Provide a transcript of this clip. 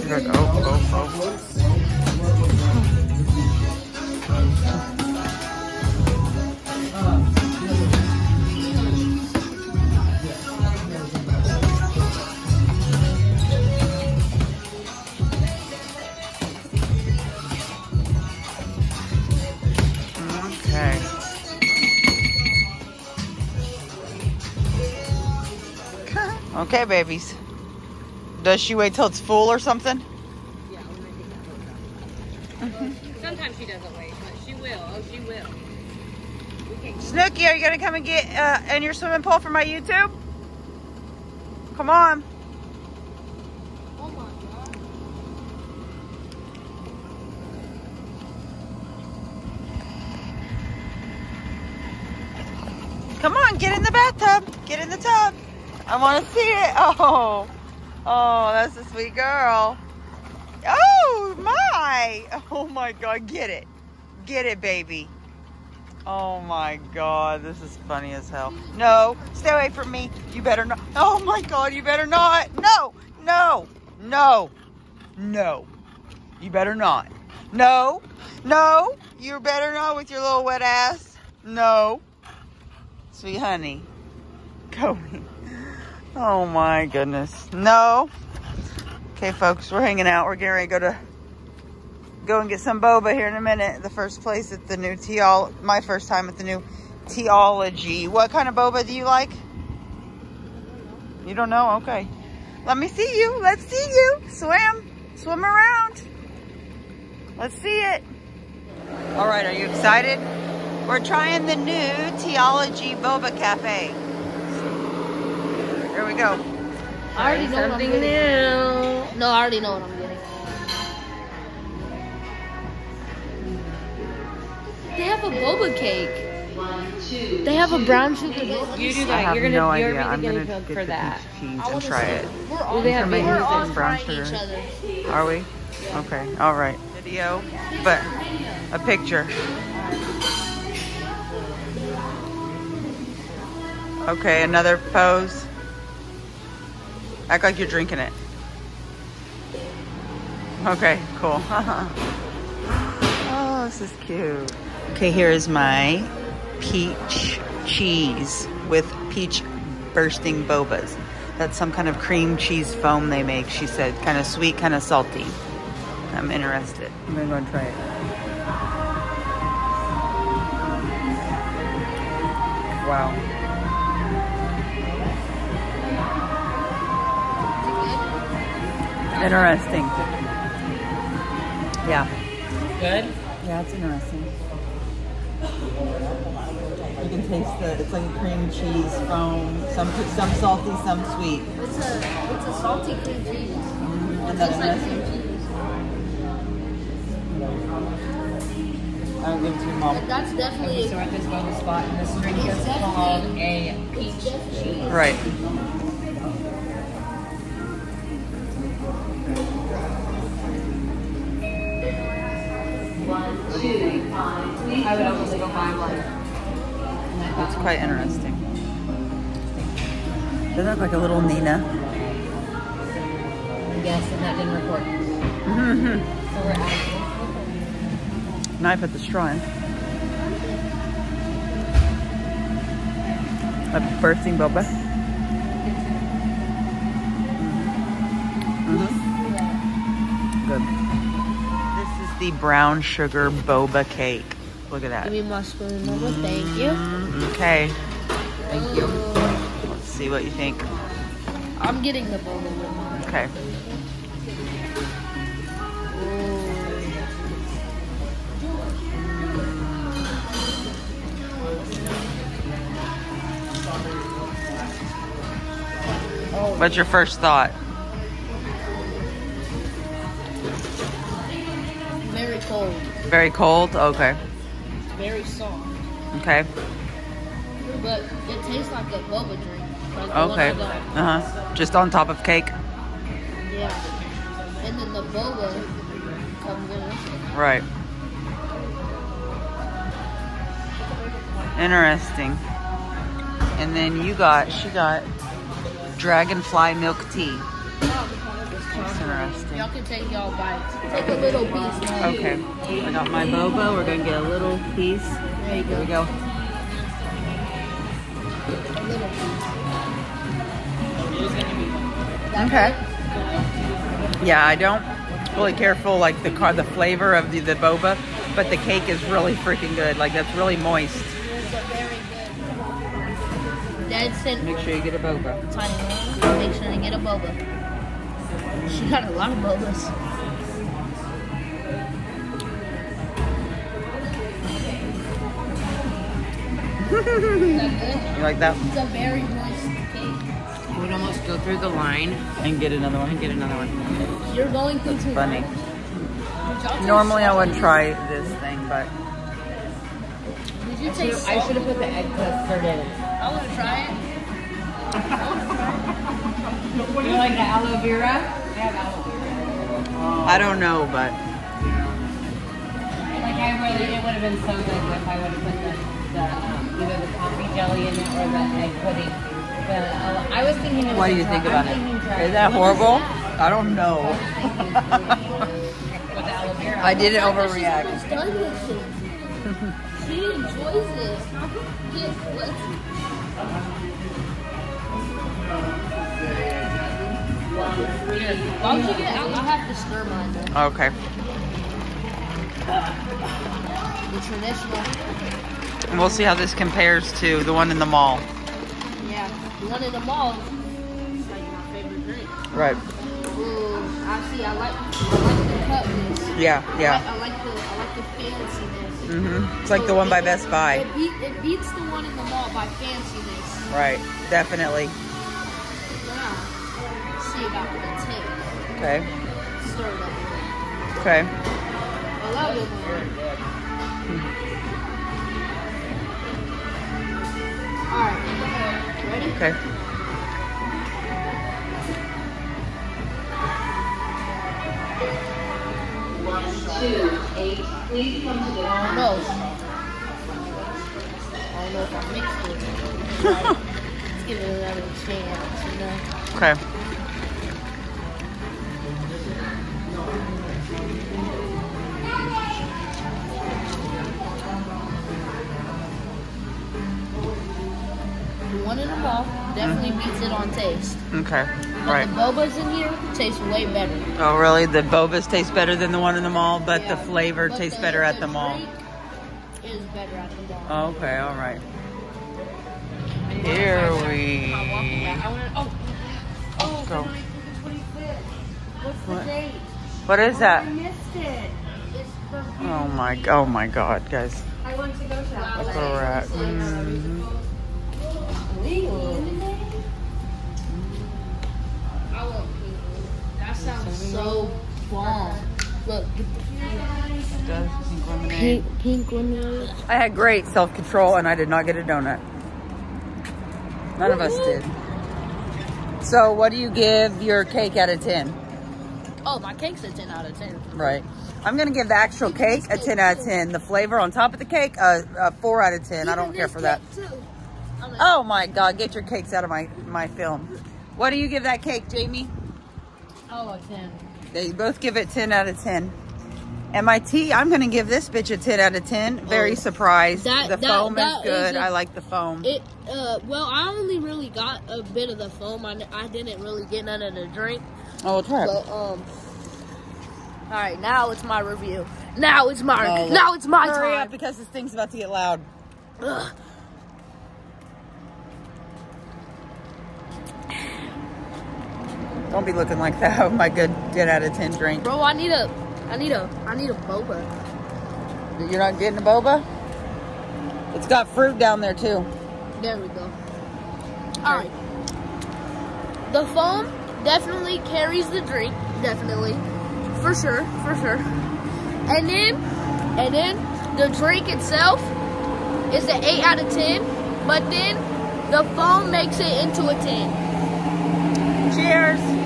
Look, oh. Okay, babies. Does she wait till it's full or something? Yeah, sometimes she doesn't wait, but she will. Oh, she will. Snooki, are you going to come and get in your swimming pool for my YouTube? Come on. Oh my God. Come on, get in the bathtub. Get in the tub. I want to see it. Oh, that's a sweet girl. Oh my God, get it. Get it, baby. Oh my God, this is funny as hell. No, stay away from me. You better not. Oh my God, you better not. No. You better not. No, you better not with your little wet ass. No. Sweet honey. Kobe. Oh my goodness. No. Okay, folks, we're hanging out. We're getting ready to go and get some boba here in a minute. The first place at the new my first time at the new Teology. What kind of boba do you like? You don't know? Okay. Let me see you. Let's see you. Swim around. Let's see it. All right, are you excited? We're trying the new Teology Boba Cafe. Here we go. I already know something new. No, I already know what I'm getting. They have a boba cake. They have a brown sugar. You do I that. have You're no gonna idea. I'm you're gonna the get for the that. peach cheese and try it. We're all, they have We're we're all making brown trying sugar. each other. Are we? Okay. All right. Video, but a picture. Okay, another pose. Act like you're drinking it. Okay, cool. Oh, this is cute. Okay, here is my peach cheese with peach bursting bobas. That's some kind of cream cheese foam they make, she said. Kind of sweet, kind of salty. I'm interested. I'm gonna go and try it. Wow. Interesting. Yeah. Good. Yeah, it's interesting. You can taste it's like a cream cheese foam. Some salty, some sweet. It's a salty cream cheese. Isn't that Tastes like interesting? cream cheese. I'll give it to your mom. That's definitely. So at this boba spot, and this drink is called a peach cheese. Right. I would almost go buy one. It's quite interesting. They look like a little Nina. Yes, and that didn't record. Mm-hmm. So we're out. Now I put the straw in. A bursting boba. Mm-hmm. Good. This is the brown sugar boba cake. Look at that. Give me my spoon, Mama. Thank you. Okay. Thank you. Let's see what you think. I'm getting the boba one. Okay. What's your first thought? Very cold. Very cold? Okay. Very soft. Okay. But it tastes like a boba drink. Like the Okay. one I got. Uh-huh. Just on top of cake? Yeah. And then the boba comes in. Right. Interesting. And then she got dragonfly milk tea. That's interesting. Y'all can take y'all bites. Take a little piece. Okay. I got my boba. We're going to get a little piece. There you go. Here we go. A little piece. Okay. Yeah, I don't really care for like the flavor of the boba, but the cake is really freaking good. Like that's really moist. It's a very good. Dad said, Make sure you get a boba. Tiny, make sure to get a boba. She got a lot of bobas. Is that good? You like that? It's a very moist cake. We'd almost go through the line And get another one. and get another one. You're going through too Funny. much. Y'all Normally I wouldn't try this thing, but Did you taste I salt? should have put the egg custard in. I want to try it. You like the aloe vera? I have aloe vera. I don't know, but Like it would have been so good if I would have put the either the coffee jelly in it or the egg pudding. I was thinking. what do you think about it? Is that horrible? I don't know. With the aloe vera. I didn't She's overreact. almost done with it. She enjoys it. Get what? Why don't you get out? I'll have to stir mine then. Okay. The traditional. And we'll see how this compares to the one in the mall. Yeah. The one in the mall. It's like my favorite drink. Right. Ooh, I see. I like the cupness. Yeah, yeah. I like the fanciness. It's like the one by Best Buy. It beats the one in the mall by fanciness. Right. Definitely. Yeah. See about the taste. Okay. Stir it up. Okay. I love it, man. Alright. Ready? Okay. I don't know. I don't know if I mixed it. Let's give it another chance, you know? Okay. The one in the mall definitely beats it on taste. Okay. But Right. the bobas in here taste way better. Oh, really? The Boba's taste better than the one in the mall, but Yeah, the flavor but tastes better at the mall. drink is better at the mall. Okay, all right. Here we Oh, go. February 25th. What's the What? date? What is that? I missed it. It's for Oh my God, guys. I want to go shopping. That's all right. Mhm. I love pink. That sounds so bomb. Look, pink lemonade. I had great self-control and I did not get a donut. None of us did. So what do you give your cake out of 10? Oh, my cake's a 10 out of 10. Right. I'm going to give the actual cake a 10 out of 10. The flavor on top of the cake, a 4 out of 10. I don't care for that. Oh my God, get your cakes out of my film. What do you give that cake, Jamie? Oh, a 10. They both give it 10 out of 10. And my tea, I'm going to give this bitch a 10 out of 10. Very surprised. The foam is good. I like the foam. Well, I only really got a bit of the foam. I didn't really get none of the drink. Oh, it's right. But, all right, now it's my review. Now it's my Oh, Hurry time. up because this thing's about to get loud. Ugh. Don't be looking like that with my good 10 out of 10 drink. Bro, I need a boba. You're not getting a boba? It's got fruit down there too. There we go. Alright. The foam definitely carries the drink. Definitely. For sure. And then the drink itself is an 8 out of 10. But then the foam makes it into a 10. Cheers.